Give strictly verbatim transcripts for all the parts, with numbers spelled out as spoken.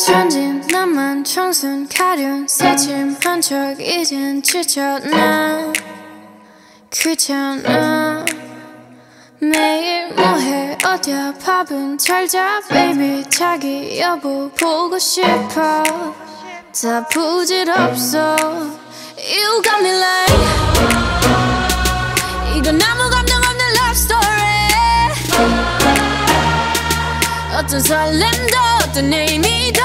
천진 나만 청순 가련 새침한 척 이젠 지쳤나 귀찮아 매일 뭐해 어디야 밥은 잘자 baby 자기 여보 보고 싶어 다 부질없어 You got me like 이건 아무 감정 없는 love story 어떤 설렘도 어떤 의미도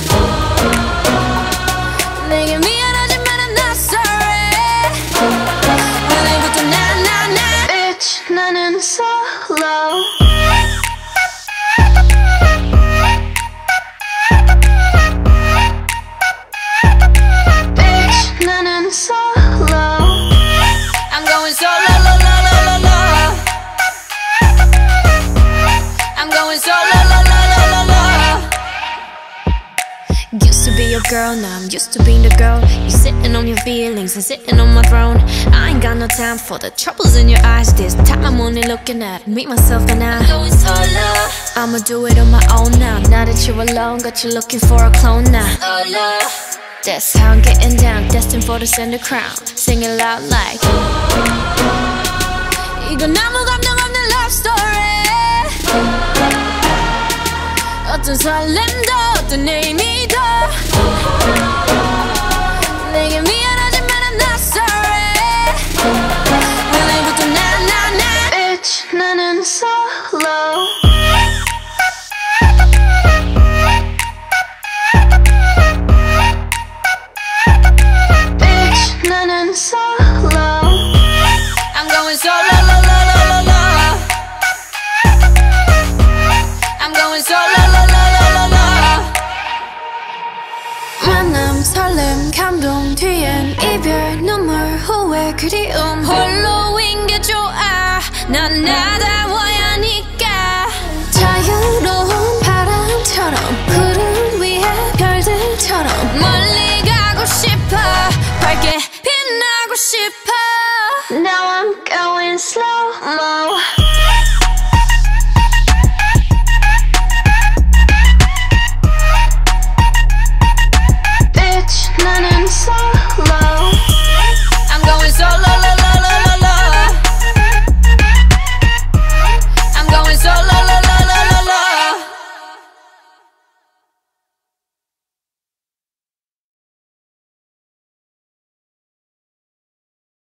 내게 미안하지만 I'm not sorry 오늘부터 나 나 나 Bitch 나는 solo Bitch 나는 solo I'm going solo lo lo lo lo lo I'm going solo lo lo lo lo lo Used to be your girl, now I'm used to being the girl. You sitting on your feelings and sitting on my throne. I ain't got no time for the troubles in your eyes. This time I'm only looking at me, myself and I. I'm going solo. I'ma do it on my own now. Now that you're alone, got you looking for a clone now. Solo. That's how I'm getting down, destined for the center crown. Sing it loud like 이건 아무 감정 없는 love story 어떤 설렘도 어떤 의미도 내게 미안하지만 I'm not sorry 오늘부터 나 나 나 Bitch 나는 solo Bitch 나는 solo I'm going solo lo lo lo lo lo I'm going solo lo lo lo lo lo 만남 설렘 감동 뒤엔 이별 눈물 후회 그리움 홀로인 게 좋아 난 나